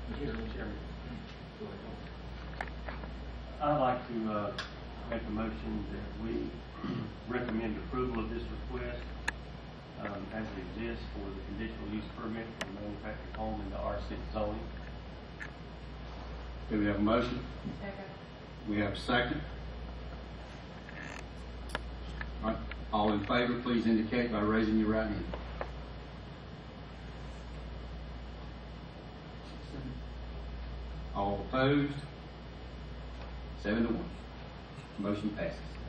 Mr. Chairman. I'd like to make a motion that we recommend approval of this request as it exists for the conditional use permit for the manufactured home in the R6 zoning. Do we have a motion? Second. We have a second. All right. All in favor, please indicate by raising your right hand. All opposed? 7-1. Motion passes.